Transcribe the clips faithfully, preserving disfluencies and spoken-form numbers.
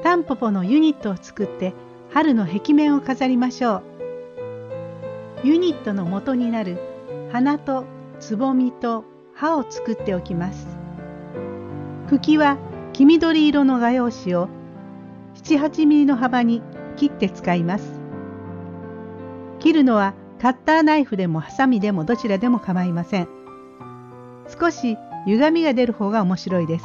タンポポのユニットを作って春の壁面を飾りましょう。ユニットの元になる花とつぼみと葉を作っておきます。茎は黄緑色の画用紙をなな、はちミリの幅に切って使います。切るのはカッターナイフでもハサミでもどちらでも構いません。少し歪みが出る方が面白いです。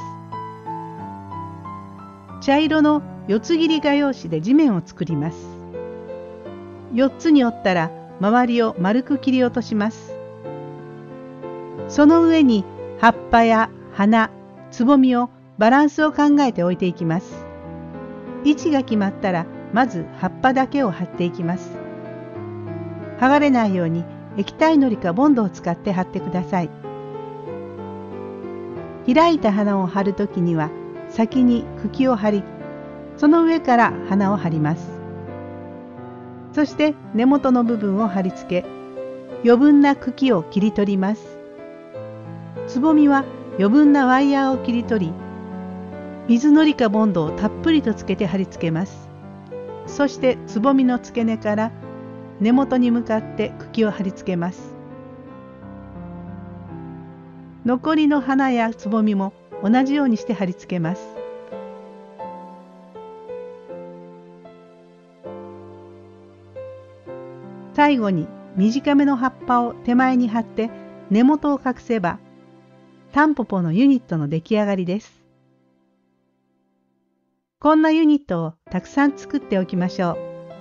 茶色の四つ切り画用紙で地面を作ります。よっつに折ったら周りを丸く切り落とします。その上に葉っぱや花、つぼみをバランスを考えて置いていきます。位置が決まったらまず葉っぱだけを貼っていきます。剥がれないように液体のりかボンドを使って貼ってください。開いた花を貼るときには先に茎を貼り、その上から花を貼ります。そして根元の部分を貼り付け、余分な茎を切り取ります。つぼみは余分なワイヤーを切り取り、水のりかボンドをたっぷりとつけて貼り付けます。そしてつぼみの付け根から根元に向かって茎を貼り付けます。残りの花やつぼみも同じようにして貼り付けます。最後に短めの葉っぱを手前に貼って根元を隠せば、タンポポのユニットの出来上がりです。こんなユニットをたくさん作っておきましょう。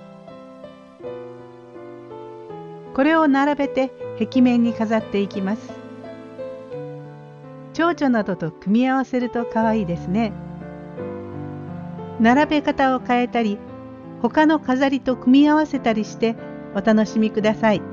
これを並べて壁面に飾っていきます。蝶々などと組み合わせると可愛いですね。並べ方を変えたり、他の飾りと組み合わせたりしてお楽しみください。